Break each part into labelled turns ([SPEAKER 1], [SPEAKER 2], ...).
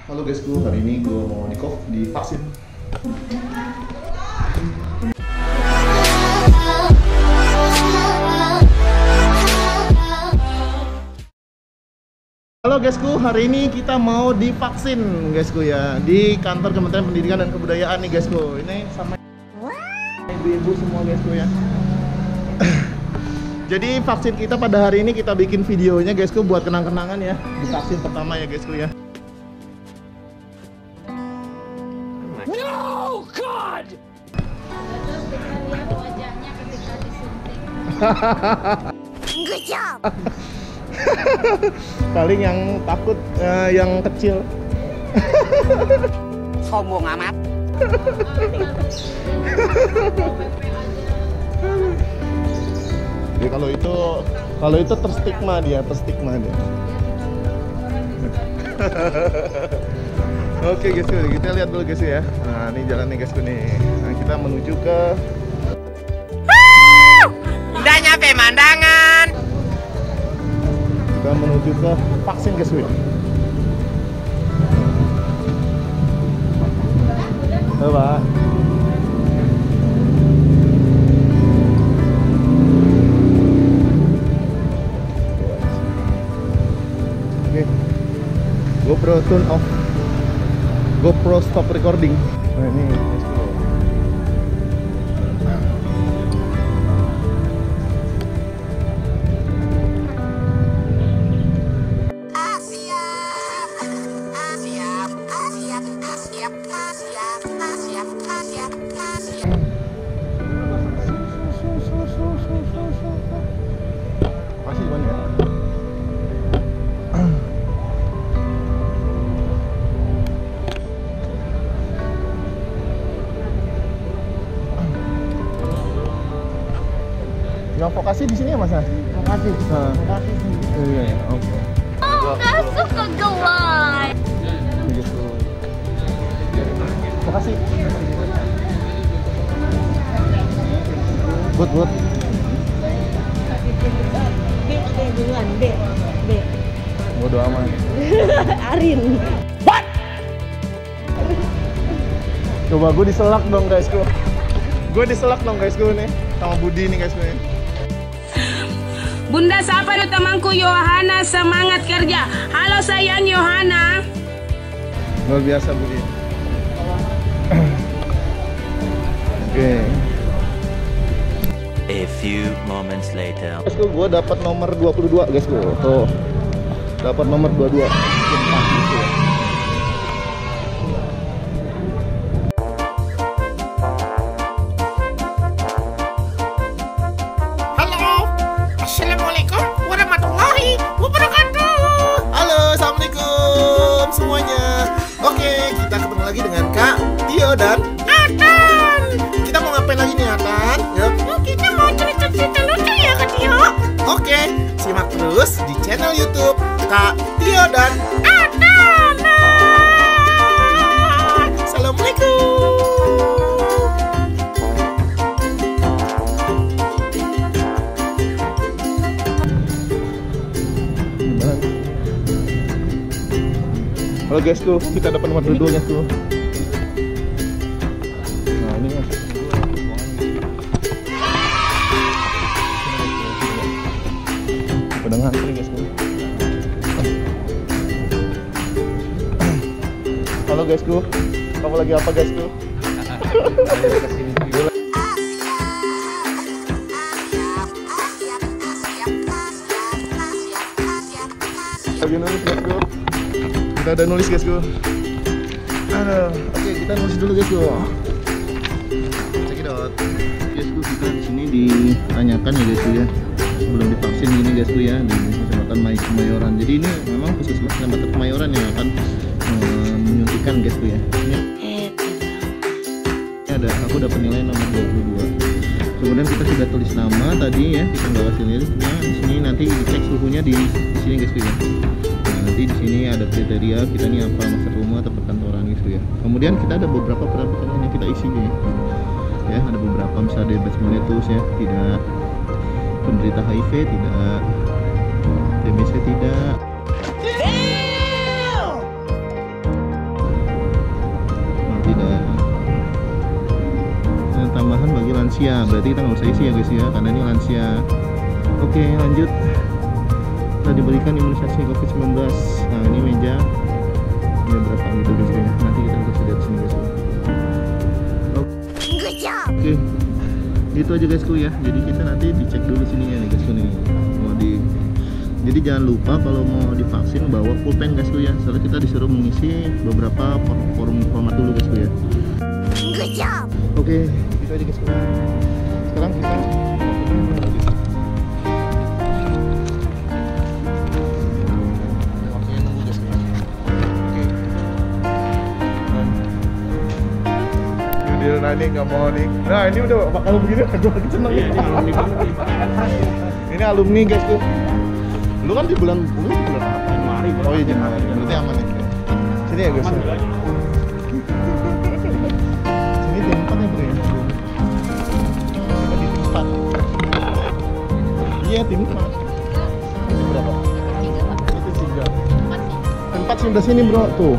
[SPEAKER 1] Halo guysku, hari ini gue mau Niko divaksin. Halo guysku, hari ini kita mau divaksin guysku ya, di kantor Kementerian Pendidikan dan Kebudayaan nih guysku. Ini sama ibu-ibu semua guysku ya. Jadi vaksin kita pada hari ini kita bikin videonya guysku buat kenang-kenangan ya, di vaksin pertama ya guysku ya.
[SPEAKER 2] No God.
[SPEAKER 3] Terus kita lihat wajahnya ketika disuntik.
[SPEAKER 2] Good job.
[SPEAKER 1] Paling yang takut yang kecil.
[SPEAKER 2] Sombong amat.
[SPEAKER 1] Ya, kalau itu terstigma dia. Oke guys, kita lihat dulu guys ya. Nah, ini jalan nih guys nih. Nah, kita menuju ke
[SPEAKER 2] Udah nyampe mandangan.
[SPEAKER 1] Kita menuju ke vaksin guys ya. Halo, Pak. Oke. GoPro turn off. GoPro stop recording. Nah, ini guys. Masih Bang ya. Yang vokasi di sini ya Mas? Vokasi. Vokasi sih. Iya ya, oke.
[SPEAKER 3] Oh, nggak suka gelap.
[SPEAKER 1] Begitu. Vokasi. Good.
[SPEAKER 4] B duluan, B.
[SPEAKER 1] Bodo amat.
[SPEAKER 4] Arin.
[SPEAKER 1] Coba gue diselak dong guysku. Nih sama Budi nih guysku nih.
[SPEAKER 5] Bunda sapa do temanku Yohana, semangat kerja. Halo sayang Yohana.
[SPEAKER 1] Luar biasa Budi. Oke.
[SPEAKER 6] A few moments later.
[SPEAKER 1] Guysku, gue dapat nomor 22 guysku. Tuh. Dapat nomor 22. Gitu ya.
[SPEAKER 2] Assalamualaikum warahmatullahi wabarakatuh.
[SPEAKER 1] Halo, assalamualaikum semuanya. Oke, kita ketemu lagi dengan Kak Tio dan
[SPEAKER 2] Atan.
[SPEAKER 1] kita mau ngapain lagi nih Atan? Yuk.
[SPEAKER 2] Kita mau cerita-cerita lucu ya Kak Tio.
[SPEAKER 1] Oke, simak terus di channel YouTube Kak Tio dan
[SPEAKER 2] Atan.
[SPEAKER 1] Assalamualaikum. Halo guysku, kita dapat nomor 22 guysku. Nah ini mas. Pada ngantri guysku. Halo guysku, kamu lagi apa guysku? Lagi nulis guysku. Kita udah nulis guysku. Aduh, oke kita nulis dulu guysku. Check it out. Guysku, kita di sini ditanyakan ya guysku ya. Sebelum divaksin gini guysku ya di Kecamatan Kemayoran. Jadi ini memang puskesmas Kecamatan Kemayoran yang akan menyuntikkan guysku ya. Ini ada, aku dapat nilai nomor 22. Kemudian kita sudah tulis nama tadi ya, kita nggak hasilnya. Nah, di sini nanti dicek suhunya di sini guysku ya. Nanti di sini ada kriteria kita nih apa, masa rumah atau perkantoran gitu ya. Kemudian kita ada beberapa pertanyaan yang kita isi nih. Ya, ada beberapa misalnya bebas meletus ya, tidak penderita HIV, tidak TBC, tidak lansia, berarti kita nggak usah isi ya guys ya, karena ini lansia. Oke, lanjut. Kita diberikan imunisasi COVID-19. Nah, ini meja berapa gitu guys ya. Nanti kita kasih lihat sini guys. Oke, gitu aja guysku ya. Jadi kita nanti dicek dulu sininya nih guysku nih. Jadi jangan lupa kalau mau divaksin bawa pulpen guysku ya. Soalnya kita disuruh mengisi beberapa format dulu guysku ya. Oke, gitu aja guysku. Sekarang kita nah ini nggak mau nih. Nah ini udah kalau begini gue lagi seneng. Ini alumni guys tuh. Lu kan di bulan apa? Januari. Oh iya Januari. Berarti aman ya. Sini ya guys. Sini tim 4 ya bro ya. Kita di tim 4. Iya tim 4. Tim berapa? 3 Pak. Itu 3. Tim 4 sebelah sini bro tuh.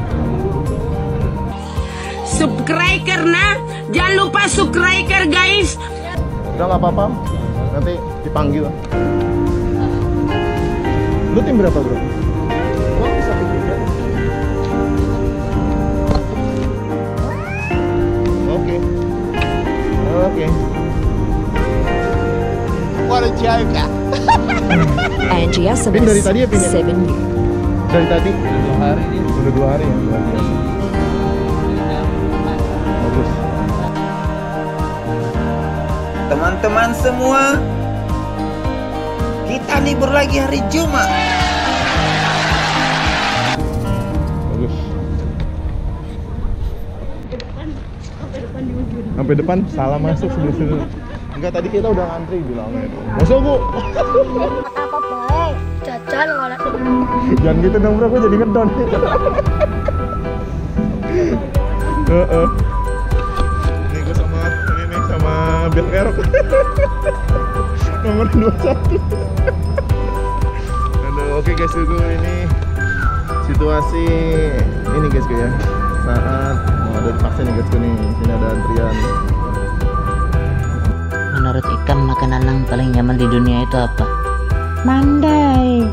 [SPEAKER 5] Subscriber nah, jangan lupa subscriber guys.
[SPEAKER 1] Udah nggak apa-apa, nanti dipanggil. Lu tim berapa bro? Gua bisa tim 3. Oke. What a joke.
[SPEAKER 7] Angie
[SPEAKER 1] Pin dari tadi ya pinnya?
[SPEAKER 7] 7
[SPEAKER 1] Dari tadi? Udah 2 hari nih. Udah 2 hari ya? Luar biasa. Bagus.
[SPEAKER 8] Teman-teman semua, kita libur lagi hari Jumat.
[SPEAKER 1] Bagus. Sampai depan salah masuk sebelah. Enggak, tadi kita udah ngantri bilangnya. Masuk bu.
[SPEAKER 2] Apa baik? Jajan oleh.
[SPEAKER 1] Jangan gitu dong bro, gue jadi ngedon. Ini gue sama ini nih sama Bill Erok. Nomor 21. Aduh, oke guys, dulu ini situasi ini guys ya. Saat mau ada vaksin nih guys nih. Sini ada antrian.
[SPEAKER 9] Menurut Ikam, makanan yang paling nyaman di dunia itu apa?
[SPEAKER 4] Mandai.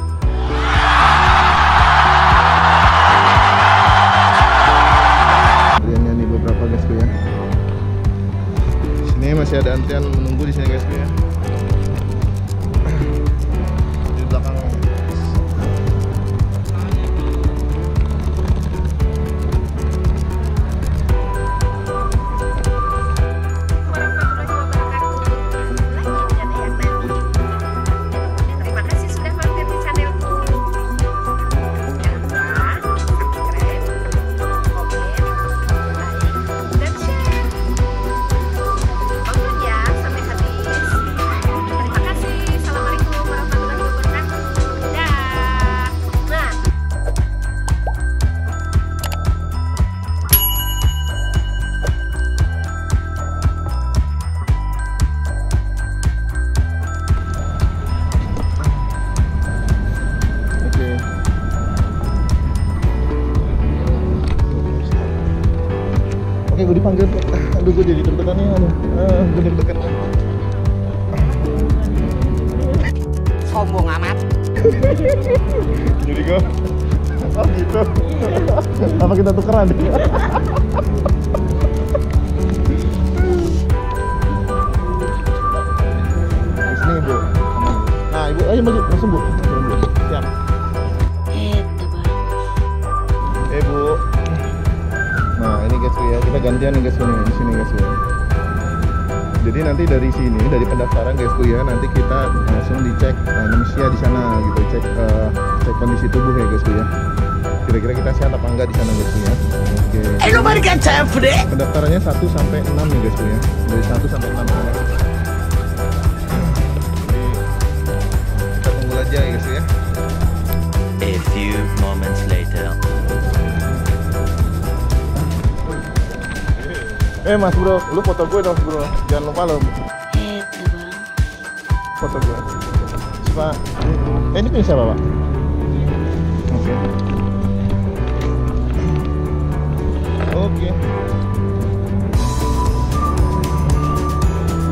[SPEAKER 1] Antriannya nih beberapa guys ya. Sini masih ada antrian menunggu di sini guys ya. Di belakang.
[SPEAKER 2] Terima kasih sudah mampir di channelku. Jangan lupa subscribe, komen, like, dan share. Tonton ya sampai habis. Terima kasih. Assalamualaikum warahmatullahi wabarakatuh. Dah. Nah.
[SPEAKER 1] Oke. Oke, gue dipanggil. Aduh, gue jadi deg-degan nih. Gue deg-degan.
[SPEAKER 9] Sombong amat.
[SPEAKER 1] Jadi gue. Oh gitu. Apa kita tukeran? Di sini bu. Nah ibu, ayo maju langsung bu. Siap. Bu. Nah ini guys ya, kita gantian nih guys nih di sini guys ya. Jadi nanti dari sini, dari pendaftaran guys ya, nanti kita langsung dicek anemia di sana gitu, cek kondisi tubuh ya guys ya. Kira-kira kita sehat apa enggak di sana guys ya. Oke.
[SPEAKER 8] Nobody got time for that.
[SPEAKER 1] Pendaftarannya 1 sampai 6 nih guys ya. Dari 1 sampai 6 ya. Jadi kita tunggu aja ya guys ya.
[SPEAKER 6] A few moments later.
[SPEAKER 1] Mas bro, lu foto gue dong bro. Jangan lupa lo. Foto gue. Pak, ini punya siapa pak? Oke. Oke.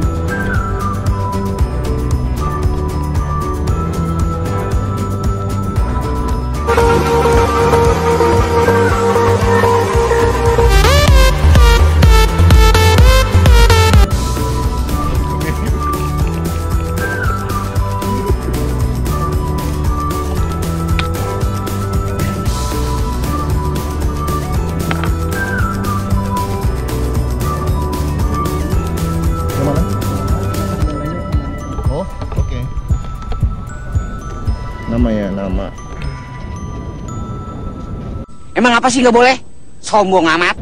[SPEAKER 8] Emang apa sih nggak boleh? Sombong amat.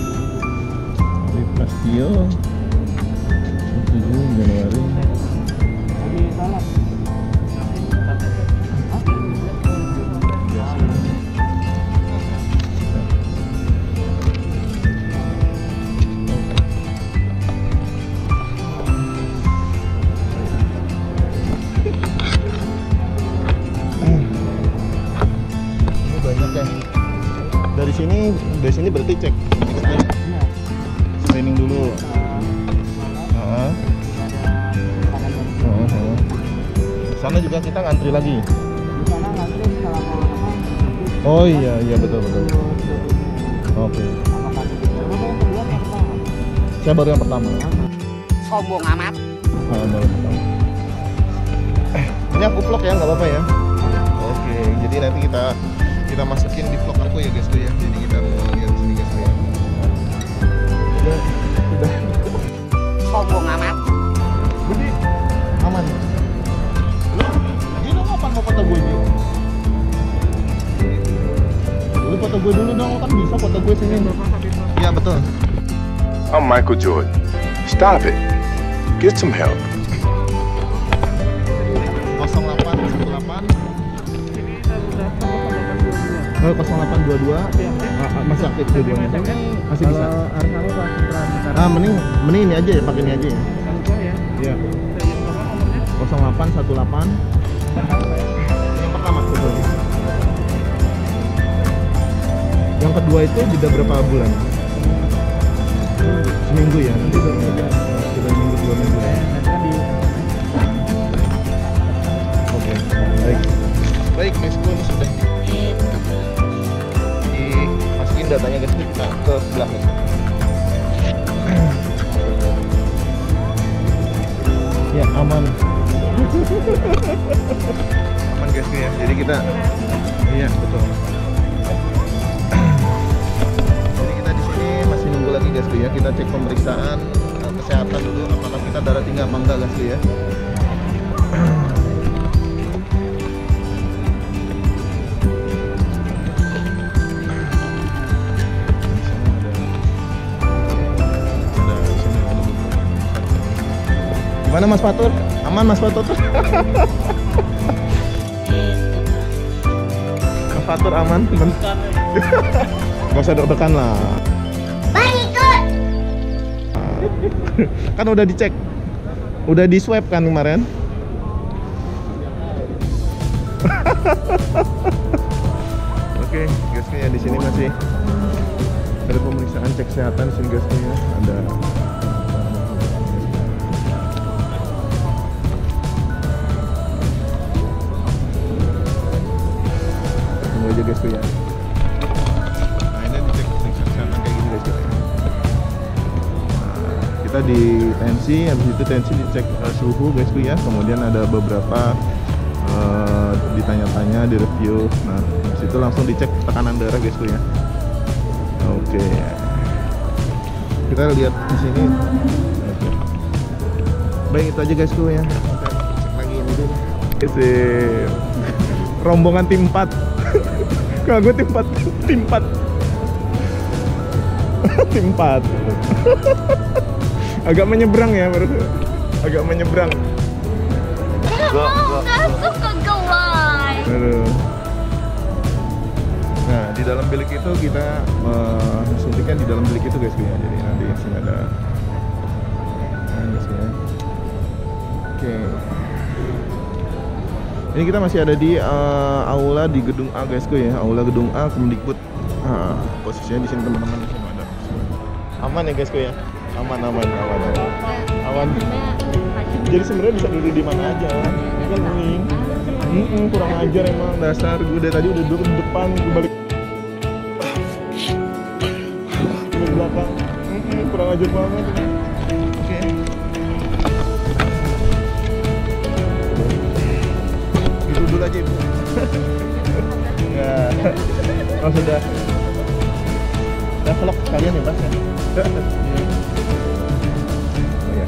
[SPEAKER 1] Prastio 7 Januari. Dari sini berarti cek screening dulu. Sana juga kita ngantri lagi. Oh iya betul. Oke. Saya baru yang pertama.
[SPEAKER 8] Sombong amat.
[SPEAKER 1] Baru pertama. Ini aku vlog ya, nggak apa-apa ya. Oke, jadi nanti kita masukin di vlog aku ya guys tuh ya. Jadi kita mau lihat sini guys tuh ya. Udah.
[SPEAKER 8] Sombong amat.
[SPEAKER 1] Budi, aman. Ini dong apa mau foto gue ini? Lu foto gue dulu dong, kan bisa foto gue sini. Iya betul.
[SPEAKER 10] I'm Michael Jordan. Stop it. Get some help.
[SPEAKER 1] 0822 masih aktif dua-duanya. Masih bisa. Mending ini aja ya, pakai ini aja ya. Iya. 0818 yang pertama betul. Yang kedua itu jeda berapa bulan? Seminggu ya, nanti sudah minggu 2 minggu ya. Oke, baik Mas Kun sudah dimasukin datanya guys, kita ke sebelah guys. Ya aman guys ya, jadi kita iya betul. Jadi kita di sini masih nunggu lagi guys ya, kita cek pemeriksaan kesehatan dulu, apakah kita darah tinggi apa enggak guys ya. Gimana Mas Fatur? Aman Mas Fatur? Mas Fatur aman? Gak usah deg-degan lah.
[SPEAKER 2] Bang ikut.
[SPEAKER 1] Kan udah dicek, udah di swab kan kemarin. Oke, guys ya, di sini masih ada pemeriksaan cek kesehatan di sini guys ya. Ada aja guys tuh ya. Nah ini dicek kesehatan kayak gini guys ya. Nah, kita di tensi, habis itu tensi dicek suhu guys tuh ya. Kemudian ada beberapa ditanya-tanya, di review. Nah habis itu langsung dicek tekanan darah guys tuh ya. Oke. Kita lihat di sini. Oke. Baik itu aja guys tuh ya. Kita cek lagi ini dulu. Rombongan tim 4. Kalau gue tim 4 tim 4 agak menyeberang ya, agak menyeberang.
[SPEAKER 2] Gak suka gelai.
[SPEAKER 1] Nah di dalam bilik itu kita suntikan di dalam bilik itu guys ya. Jadi nanti sini ada guys ya. Oke. Ini kita masih ada di aula di gedung A guysku ya, aula gedung A Kemdikbud. Posisinya di sini teman-teman, di sini ada. Aman ya guysku ya, aman. Jadi sebenarnya bisa duduk di mana aja, kan mending. Kurang ajar emang dasar, gue dari tadi udah duduk di depan, gue balik di belakang. Kurang ajar banget. Oke. Dulu aja ibu. Ya. Oh sudah. Udah vlog sekalian ya Mas ya. Oh ya.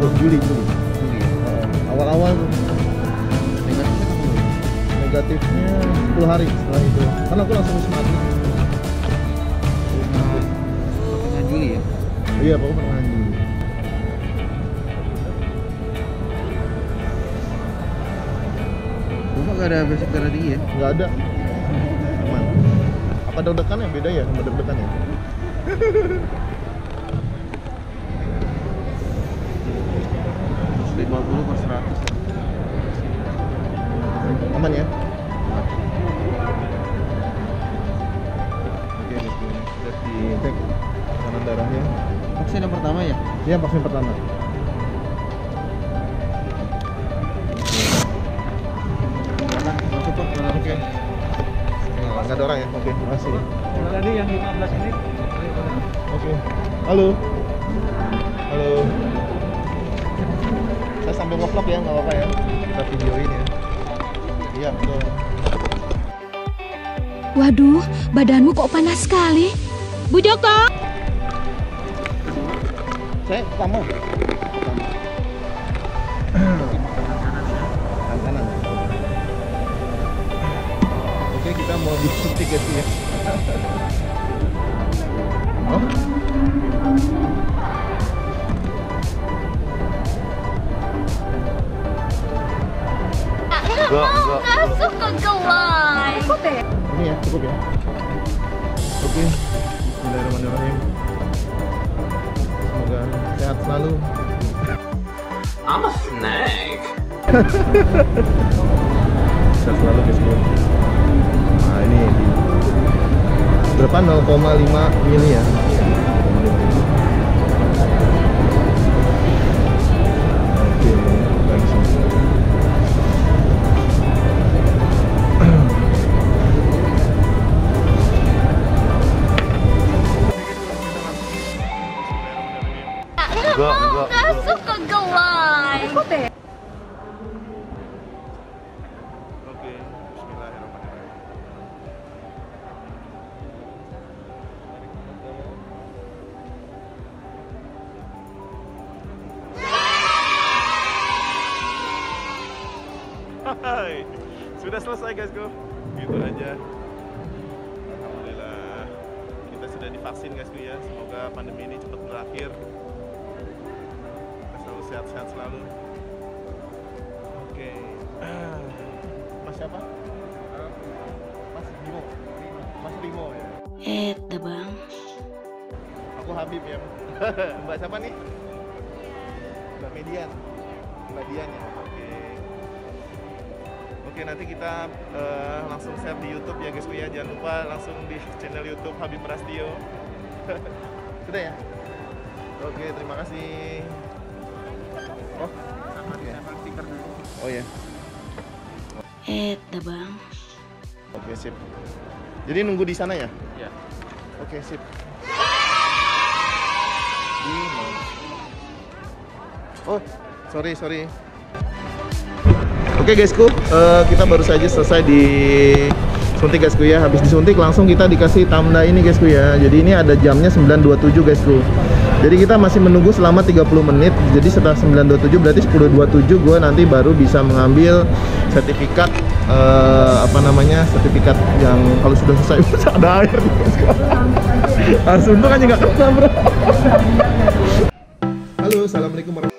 [SPEAKER 1] Juli ya. Awal-awal tuh. Negatifnya 10 hari setelah itu. Karena aku langsung wisma atlet.
[SPEAKER 11] Pertengahan Juli ya?
[SPEAKER 1] Iya, pokoknya pertengahan Juli.
[SPEAKER 11] Bapak nggak ada basic darah tinggi ya?
[SPEAKER 1] Nggak ada. Aman. Apa deg-degan ya? Beda ya sama deg-degan ya?
[SPEAKER 11] 50/100.
[SPEAKER 1] Aman ya? Oke, sudah dicek tekanan darahnya.
[SPEAKER 11] Vaksin yang pertama ya?
[SPEAKER 1] Iya, vaksin pertama. Oke. Nah, nggak ada orang ya? Oke, makasih.
[SPEAKER 11] Tadi yang 15 menit.
[SPEAKER 1] Oke. Halo. Halo. Saya sambil nge-vlog ya, nggak apa-apa ya. Kita videoin ya. Iya, betul.
[SPEAKER 3] Waduh, badanmu kok panas sekali. Bu Joko.
[SPEAKER 1] Saya kamu. Kanan. Oke, kita mau disuntik guys ya. Oh.
[SPEAKER 2] Masuk ke gelai.
[SPEAKER 1] Ini ya, cukup ya. Oke. Bismillahirrahmanirrahim. Semoga sehat selalu.
[SPEAKER 6] I'm a snake.
[SPEAKER 1] Sehat selalu guys. Nah, ini berapa 0,5 mili ya. Oke, baik.
[SPEAKER 2] Masuk ke gelai.
[SPEAKER 1] Oke, bismillahirrahmanirrahim.
[SPEAKER 12] Hai, sudah selesai guys go. Gitu aja. Alhamdulillah kita sudah divaksin guys go ya. Semoga pandemi ini cepat berakhir. Kita selalu sehat-sehat selalu. Oke. Mas siapa? Mas Bimo. Mas Bimo ya.
[SPEAKER 3] Bang.
[SPEAKER 1] Aku Habib ya. Mbak siapa nih? Mbak Median. Mbak Dian ya. Oke. Oke, nanti kita langsung share di YouTube ya guys ya. Jangan lupa langsung di channel YouTube Habib Prasetyo. Sudah ya? Oke, terima kasih. Oh, oh ya.
[SPEAKER 3] Bang.
[SPEAKER 1] Oke, sip. Jadi nunggu di sana ya?
[SPEAKER 12] Iya.
[SPEAKER 1] Oke, sip. Oh, sorry. Oke guysku, kita baru saja selesai disuntik guysku ya. Habis disuntik langsung kita dikasih tanda ini guysku ya. Jadi ini ada jamnya 9.27 guysku. Jadi kita masih menunggu selama 30 menit. Jadi setelah 9.27 berarti 10.27 gue nanti baru bisa mengambil sertifikat sertifikat yang kalau sudah selesai ada air. Harus untung aja nggak kena bro. Halo, assalamualaikum warahmatullahi wabarakatuh.